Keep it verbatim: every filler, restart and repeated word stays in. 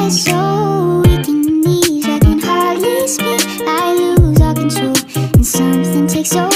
get so weak in the knees, I can hardly speak. I lose all control and something takes over.